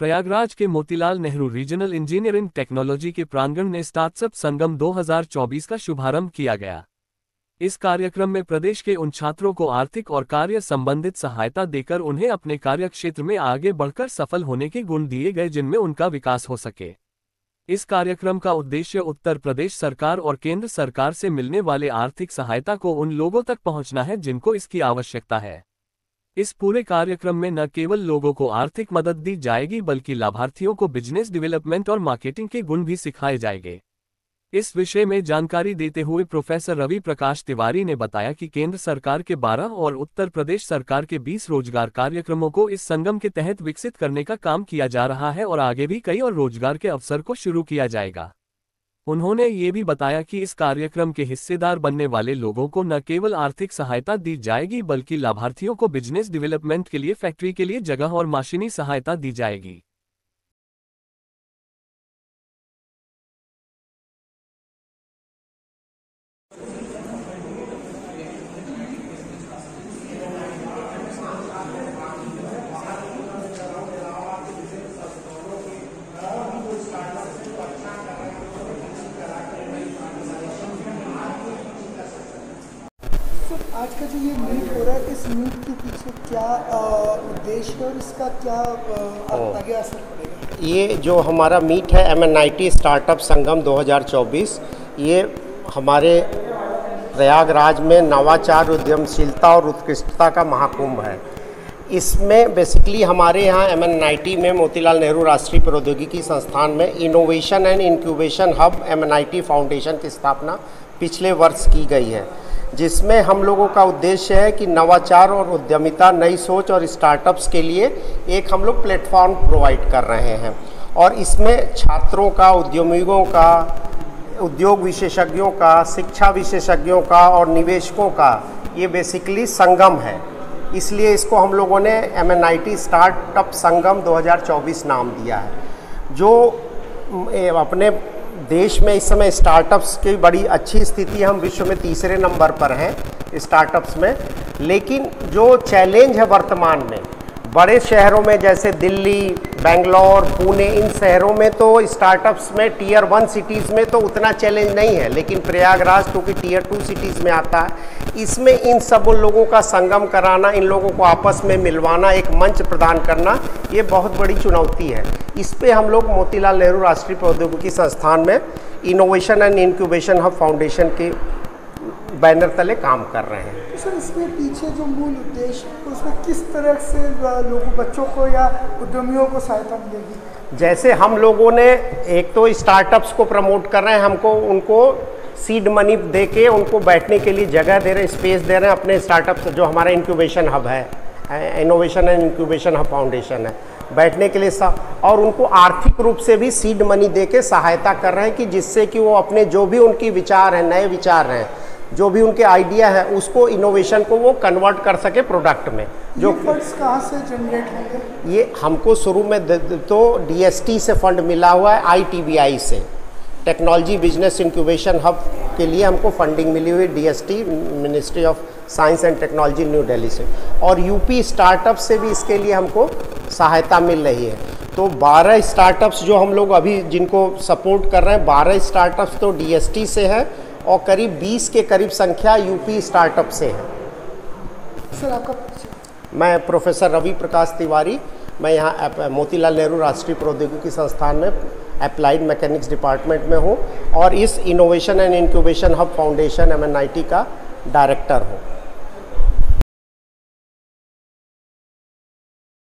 प्रयागराज के Motilal Nehru regional engineering technology के प्रांगण में स्टार्टअप संगम 2024 का शुभारंभ किया गया। इस कार्यक्रम में प्रदेश के उन छात्रों को आर्थिक और कार्य संबंधित सहायता देकर उन्हें अपने कार्य क्षेत्र में आगे बढ़कर सफल होने के गुण दिए गए जिनमें उनका विकास हो सके। इस कार्यक्रम का उद्देश्य उत्तर प्रदेश सरकार और केंद्र सरकार से मिलने वाले आर्थिक सहायता को उन लोगों तक पहुंचना है जिनको इसकी आवश्यकता है। इस पूरे कार्यक्रम में न केवल लोगों को आर्थिक मदद दी जाएगी बल्कि लाभार्थियों को बिजनेस डेवलपमेंट और मार्केटिंग के गुण भी सिखाए जाएंगे। इस विषय में जानकारी देते हुए प्रोफेसर रवि प्रकाश तिवारी ने बताया कि केंद्र सरकार के 12 और उत्तर प्रदेश सरकार के 20 रोजगार कार्यक्रमों को इस संगम के तहत विकसित करने का काम किया जा रहा है और आगे भी कई और रोजगार के अवसर को शुरू किया जाएगा। उन्होंने ये भी बताया कि इस कार्यक्रम के हिस्सेदार बनने वाले लोगों को न केवल आर्थिक सहायता दी जाएगी बल्कि लाभार्थियों को बिजनेस डेवलपमेंट के लिए फैक्ट्री के लिए जगह और मशीनी सहायता दी जाएगी। आज का जो ये मीट हो रहा है, इस मीट के पीछे क्या उद्देश्य है और इसका क्या आगे असर पड़ेगा? ये जो हमारा मीट है MNIT स्टार्टअप संगम 2024, ये हमारे प्रयागराज में नवाचार, उद्यमशीलता और उत्कृष्टता का महाकुंभ है। इसमें बेसिकली हमारे यहाँ MNIT में मोतीलाल नेहरू राष्ट्रीय प्रौद्योगिकी संस्थान में innovation and incubation hub MNIT foundation की स्थापना पिछले वर्ष की गई है, जिसमें हम लोगों का उद्देश्य है कि नवाचार और उद्यमिता, नई सोच और स्टार्टअप्स के लिए एक हम लोग प्लेटफॉर्म प्रोवाइड कर रहे हैं। और इसमें छात्रों का, उद्यमियों का, उद्योग विशेषज्ञों का, शिक्षा विशेषज्ञों का और निवेशकों का ये बेसिकली संगम है। इसलिए इसको हम लोगों ने MNIT स्टार्टअप संगम 2024 नाम दिया है। जो अपने देश में इस समय स्टार्टअप्स की बड़ी अच्छी स्थिति है, हम विश्व में तीसरे नंबर पर हैं स्टार्टअप्स में। लेकिन जो चैलेंज है वर्तमान में, बड़े शहरों में जैसे दिल्ली, बेंगलोर, पुणे, इन शहरों में तो स्टार्टअप्स में Tier 1 सिटीज़ में तो उतना चैलेंज नहीं है, लेकिन प्रयागराज क्योंकि Tier 2 सिटीज़ में आता है, इसमें इन सब लोगों का संगम कराना, इन लोगों को आपस में मिलवाना, एक मंच प्रदान करना, ये बहुत बड़ी चुनौती है। इस पे हम लोग मोतीलाल नेहरू राष्ट्रीय प्रौद्योगिकी संस्थान में innovation and incubation hub foundation के बैनर तले काम कर रहे हैं। तो सर, इसमें पीछे जो मूल उद्देश्य है उसमें किस तरह से लोगों, बच्चों को या उद्यमियों को सहायता मिलेगी? जैसे हम लोगों ने एक तो स्टार्टअप्स को प्रमोट कर रहे हैं, हमको उनको सीड मनी दे के उनको बैठने के लिए जगह दे रहे हैं, स्पेस दे रहे हैं अपने स्टार्टअप्स। जो हमारा इंक्यूबेशन हब है, innovation and incubation hub foundation है, बैठने के लिए और उनको आर्थिक रूप से भी सीड मनी दे के सहायता कर रहे हैं कि जिससे कि वो अपने जो भी उनकी विचार हैं, नए विचार हैं, जो भी उनके आइडिया है, उसको इनोवेशन को वो कन्वर्ट कर सके प्रोडक्ट में। जो फंड्स कहाँ से जनरेट होंगे? ये हमको शुरू में तो DST से फंड मिला हुआ है, ITBI से, टेक्नोलॉजी बिजनेस इंक्यूबेशन हब के लिए हमको फंडिंग मिली हुई DST, ministry of science and technology new Delhi से, और UP स्टार्टअप से भी इसके लिए हमको सहायता मिल रही है। तो 12 स्टार्टअप्स जो हम लोग अभी जिनको सपोर्ट कर रहे हैं, 12 स्टार्टअप्स तो DST से है और करीब 20 के करीब संख्या UP स्टार्टअप से है। सर, आपका? मैं प्रोफेसर रवि प्रकाश तिवारी, मैं यहाँ मोतीलाल नेहरू राष्ट्रीय प्रौद्योगिकी संस्थान में अप्लाइड मैकेनिक्स डिपार्टमेंट में हूँ और इस innovation and incubation hub foundation MNIT का डायरेक्टर हूँ।